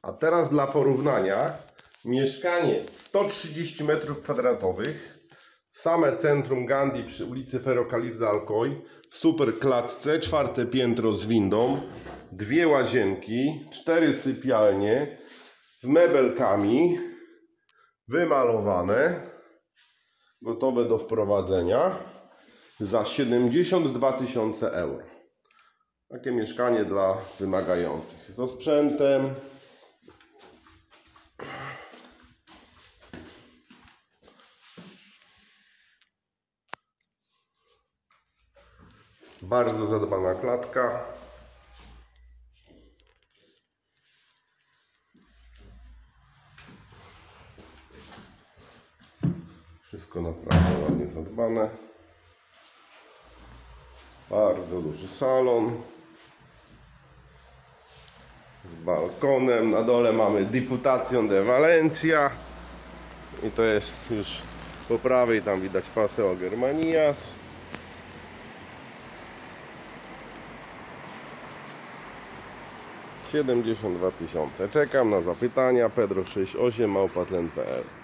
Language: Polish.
A teraz dla porównania mieszkanie 130 m2, same centrum Gandhi przy ulicy Ferrocarril d'Alcoy, w super klatce, 4. piętro z windą, 2 łazienki, 4 sypialnie z mebelkami, wymalowane, gotowe do wprowadzenia za 72 000 euro. Takie mieszkanie dla wymagających, z osprzętem. Bardzo zadbana klatka. Wszystko naprawdę ładnie zadbane. Bardzo duży salon z balkonem. Na dole mamy Diputación de Valencia i to jest już po prawej, tam widać Paseo Germanías. $72 000. Czekam na zapytania. pedro68@tlen.pl